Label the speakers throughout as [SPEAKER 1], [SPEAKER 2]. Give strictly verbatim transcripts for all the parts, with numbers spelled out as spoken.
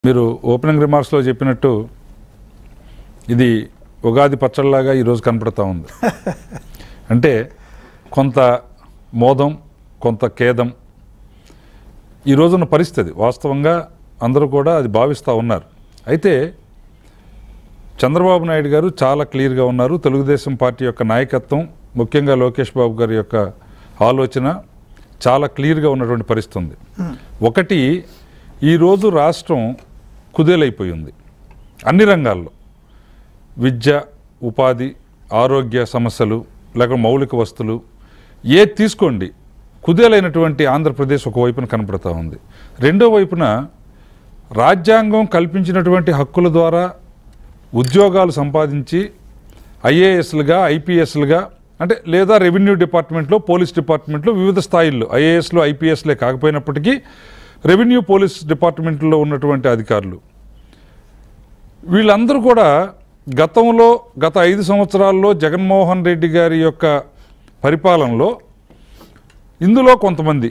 [SPEAKER 1] మీరు ఓపెనింగ్ రిమార్క్స్లో చెప్పినట్టు ఇది ఉగాది పచ్చళ్ళలాగా ఈరోజు కనపడతా ఉంది. అంటే కొంత మోదం కొంత ఖేదం ఈ రోజున్న పరిస్థితి వాస్తవంగా అందరూ కూడా అది భావిస్తూ ఉన్నారు. అయితే చంద్రబాబు నాయుడు గారు చాలా క్లియర్గా ఉన్నారు. తెలుగుదేశం పార్టీ యొక్క నాయకత్వం ముఖ్యంగా లోకేష్ బాబు గారి యొక్క ఆలోచన చాలా క్లియర్గా ఉన్నటువంటి పరిస్థితి ఉంది. ఒకటి, ఈరోజు రాష్ట్రం కుదేలైపోయింది అన్ని రంగాల్లో. విద్య, ఉపాధి, ఆరోగ్య సమస్యలు, లేక మౌలిక వస్తువులు ఏ తీసుకోండి, కుదేలైనటువంటి ఆంధ్రప్రదేశ్ ఒకవైపున కనపడుతూ ఉంది. రెండో వైపున రాజ్యాంగం కల్పించినటువంటి హక్కుల ద్వారా ఉద్యోగాలు సంపాదించి ఐఏఎస్లుగా, ఐపీఎస్లుగా, అంటే లేదా రెవెన్యూ డిపార్ట్మెంట్లో, పోలీస్ డిపార్ట్మెంట్లో వివిధ స్థాయిల్లో ఐఏఎస్లు, ఐపీఎస్లే కాకపోయినప్పటికీ రెవెన్యూ పోలీస్ డిపార్ట్మెంట్లో ఉన్నటువంటి అధికారులు వీళ్ళందరూ కూడా గతంలో గత ఐదు సంవత్సరాల్లో జగన్మోహన్ రెడ్డి గారి యొక్క పరిపాలనలో ఇందులో కొంతమంది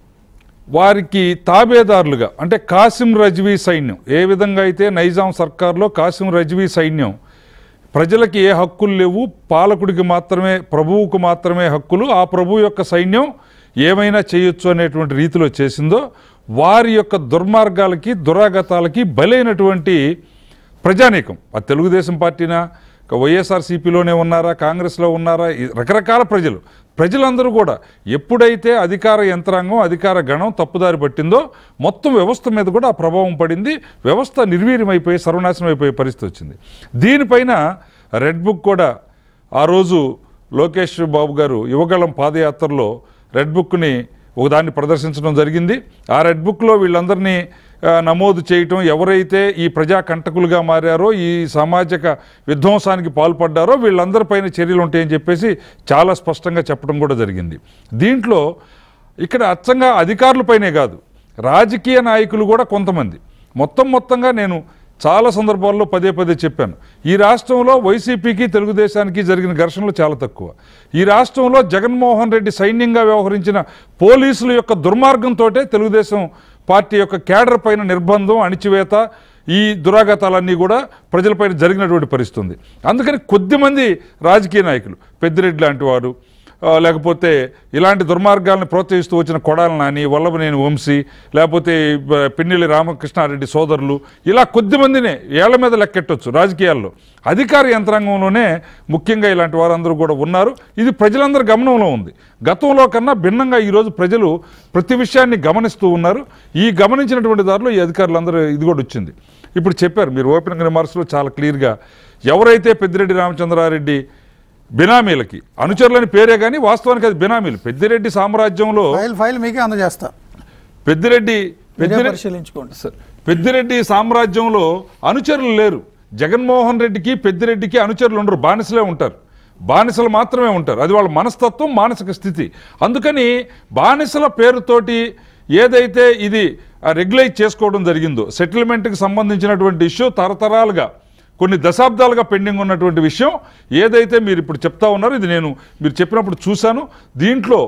[SPEAKER 1] వారికి తాబేదారులుగా, అంటే కాసిం రజ్వీ సైన్యం, ఏ విధంగా అయితే నైజాం సర్కార్లో కాసిం రజ్వీ సైన్యం ప్రజలకి ఏ హక్కులు లేవు, పాలకుడికి మాత్రమే, ప్రభువుకు మాత్రమే హక్కులు, ఆ ప్రభువు యొక్క సైన్యం ఏమైనా చేయొచ్చు అనేటువంటి రీతిలో చేసిందో, వారి యొక్క దుర్మార్గాలకి, దురాగతాలకి బలైనటువంటి ప్రజానీకం, ఆ తెలుగుదేశం పార్టీనా, వైఎస్ఆర్సీపీలోనే ఉన్నారా, కాంగ్రెస్లో ఉన్నారా, రకరకాల ప్రజలు ప్రజలందరూ కూడా ఎప్పుడైతే అధికార యంత్రాంగం, అధికార గణం తప్పుదారి పట్టిందో మొత్తం వ్యవస్థ మీద కూడా ఆ ప్రభావం పడింది. వ్యవస్థ నిర్వీర్యమైపోయి సర్వనాశనం అయిపోయే పరిస్థితి వచ్చింది. దీనిపైన రెడ్ బుక్ కూడా ఆ రోజు లోకేష్ బాబు గారు యువగళం పాదయాత్రలో రెడ్ బుక్ని ఒకదాన్ని ప్రదర్శించడం జరిగింది. ఆ రెడ్ బుక్లో వీళ్ళందరినీ నమోదు చేయటం, ఎవరైతే ఈ ప్రజా కంటకులుగా మారారో, ఈ సామాజిక విధ్వంసానికి పాల్పడ్డారో వీళ్ళందరిపైన చర్యలు ఉంటాయని చెప్పేసి చాలా స్పష్టంగా చెప్పడం కూడా జరిగింది. దీంట్లో ఇక్కడ అచ్చంగా అధికారులపైనే కాదు, రాజకీయ నాయకులు కూడా కొంతమంది, మొత్తం మొత్తంగా నేను చాలా సందర్భాల్లో పదే పదే చెప్పాను, ఈ రాష్ట్రంలో వైసీపీకి తెలుగుదేశానికి జరిగిన ఘర్షణలు చాలా తక్కువ. ఈ రాష్ట్రంలో జగన్మోహన్ రెడ్డి సైన్యంగా వ్యవహరించిన పోలీసుల యొక్క దుర్మార్గంతో తెలుగుదేశం పార్టీ యొక్క కేడర్ పైన నిర్బంధం, అణిచివేత, ఈ దురాఘాతాలన్నీ కూడా ప్రజలపైన జరిగినటువంటి పరిస్థితి ఉంది. అందుకని కొద్దిమంది రాజకీయ నాయకులు, పెద్దిరెడ్డి లాంటి వారు, లేకపోతే ఇలాంటి దుర్మార్గాలను ప్రోత్సహిస్తూ వచ్చిన కొడాల నాని, వల్లభనేని వంశీ, లేకపోతే పిన్నెల్లి రామకృష్ణారెడ్డి సోదరులు, ఇలా కొద్దిమందినే ఏళ్ల మీద లెక్కెట్టవచ్చు రాజకీయాల్లో. అధికార యంత్రాంగంలోనే ముఖ్యంగా ఇలాంటి వారందరూ కూడా ఉన్నారు. ఇది ప్రజలందరి గమనంలో ఉంది. గతంలో కన్నా భిన్నంగా ఈరోజు ప్రజలు ప్రతి విషయాన్ని గమనిస్తూ ఉన్నారు. ఈ గమనించినటువంటి దారిలో ఈ అధికారులందరూ ఇది కూడా వచ్చింది. ఇప్పుడు చెప్పారు మీరు ఓపెనింగ్ రిమార్క్స్లో చాలా క్లియర్గా, ఎవరైతే పెద్దిరెడ్డి రామచంద్రారెడ్డి బినామీలకి అనుచరులని పేరే కానీ వాస్తవానికి అది బినామీలు. పెద్దిరెడ్డి సామ్రాజ్యంలో
[SPEAKER 2] ఫైల్ మీకే అందజేస్తా,
[SPEAKER 1] పెద్దిరెడ్డి
[SPEAKER 2] పరిశీలించుకోండి
[SPEAKER 1] సార్, పెద్దిరెడ్డి సామ్రాజ్యంలో అనుచరులు లేరు. జగన్మోహన్ రెడ్డికి పెద్దిరెడ్డికి అనుచరులు ఉండరు, బానిసలే ఉంటారు. బానిసలు మాత్రమే ఉంటారు. అది వాళ్ళ మనస్తత్వం, మానసిక స్థితి. అందుకని బానిసల పేరుతోటి ఏదైతే ఇది రెగ్యులైజ్ చేసుకోవడం జరిగిందో, సెటిల్మెంట్కి సంబంధించినటువంటి ఇష్యూ తరతరాలుగా కొన్ని దశాబ్దాలుగా పెండింగ్ ఉన్నటువంటి విషయం ఏదైతే మీరు ఇప్పుడు చెప్తా ఉన్నారో, ఇది నేను మీరు చెప్పినప్పుడు చూశాను. దీంట్లో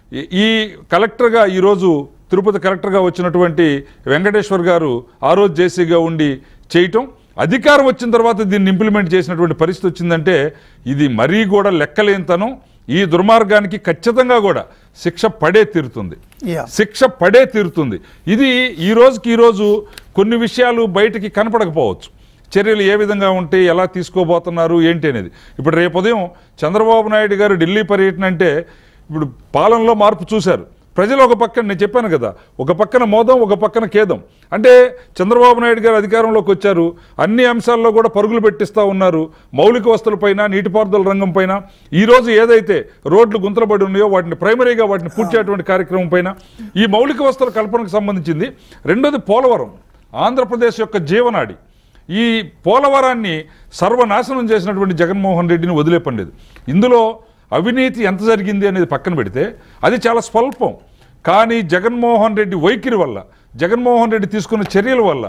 [SPEAKER 1] ఈ కలెక్టర్గా ఈరోజు తిరుపతి కలెక్టర్గా వచ్చినటువంటి వెంకటేశ్వర్ గారు ఆ రోజు జేసీగా ఉండి చేయటం, అధికారం వచ్చిన తర్వాత దీన్ని ఇంప్లిమెంట్ చేసినటువంటి పరిస్థితి వచ్చిందంటే ఇది మరీ కూడా లెక్కలేనితనం. ఈ దుర్మార్గానికి ఖచ్చితంగా కూడా శిక్ష పడే తీరుతుంది, శిక్ష పడే తీరుతుంది. ఇది ఈ రోజుకి ఈరోజు కొన్ని విషయాలు బయటికి కనపడకపోవచ్చు, చర్యలు ఏ విధంగా ఉంటాయి, ఎలా తీసుకోబోతున్నారు ఏంటి అనేది. ఇప్పుడు రేపు ఉదయం చంద్రబాబు నాయుడు గారు ఢిల్లీ పర్యటన అంటే ఇప్పుడు పాలనలో మార్పు చూశారు ప్రజలు. ఒక పక్కన నేను చెప్పాను కదా, ఒక పక్కన మోదం, ఒక పక్కన ఖేదం. అంటే చంద్రబాబు నాయుడు గారు అధికారంలోకి వచ్చారు, అన్ని అంశాల్లో కూడా పరుగులు పెట్టిస్తూ ఉన్నారు. మౌలిక వస్తువులపైన, నీటిపారుదల రంగం పైన, ఈరోజు ఏదైతే రోడ్లు గుంతలబడి ఉన్నాయో వాటిని ప్రైమరీగా వాటిని పూర్తి చేయటువంటి కార్యక్రమం పైన, ఈ మౌలిక వస్తువుల కల్పనకు సంబంధించింది. రెండోది పోలవరం, ఆంధ్రప్రదేశ్ యొక్క జీవనాడి. ఈ పోలవరాన్ని సర్వనాశనం చేసినటువంటి జగన్మోహన్ రెడ్డిని వదిలేపండేది. ఇందులో అవినీతి ఎంత జరిగింది అనేది పక్కన పెడితే అది చాలా స్వల్పం. కానీ జగన్మోహన్ రెడ్డి వైఖరి వల్ల, జగన్మోహన్ రెడ్డి తీసుకున్న చర్యల వల్ల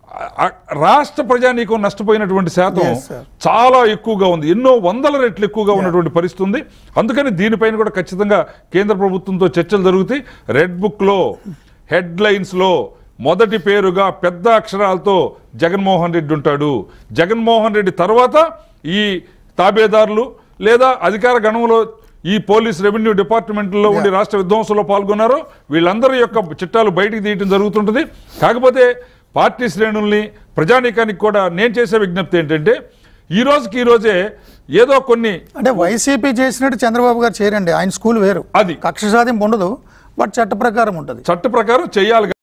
[SPEAKER 1] రాష్ట్ర ప్రజానీకం నష్టపోయినటువంటి శాతం చాలా ఎక్కువగా ఉంది, ఎన్నో వందల రెట్లు ఎక్కువగా ఉన్నటువంటి పరిస్థితి ఉంది. అందుకని దీనిపైన కూడా ఖచ్చితంగా కేంద్ర ప్రభుత్వంతో చర్చలు జరుగుతాయి. రెడ్ బుక్లో హెడ్లైన్స్లో మొదటి పేరుగా పెద్ద అక్షరాలతో జగన్మోహన్ రెడ్డి ఉంటాడు. జగన్మోహన్ రెడ్డి తర్వాత ఈ తాబేదారులు లేదా అధికార గణంలో ఈ పోలీస్ రెవెన్యూ డిపార్ట్మెంట్లో ఉండి రాష్ట్ర విధ్వంసంలో పాల్గొన్నారో వీళ్ళందరి యొక్క చిట్టాలు బయటికి తీయటం జరుగుతుంటుంది. కాకపోతే పార్టీ శ్రేణుల్ని ప్రజానీకానికి కూడా నేను చేసే విజ్ఞప్తి ఏంటంటే ఈ రోజుకి ఈ రోజే ఏదో కొన్ని
[SPEAKER 2] అంటే వైసీపీ చేసినట్టు చంద్రబాబు గారు చేయరండి. ఆయన స్కూల్ వేరు,
[SPEAKER 1] అది
[SPEAKER 2] కక్ష సాధింపు ఉండదు, బట్ చట్ట ప్రకారం ఉంటుంది.
[SPEAKER 1] చట్ట ప్రకారం చేయాలి.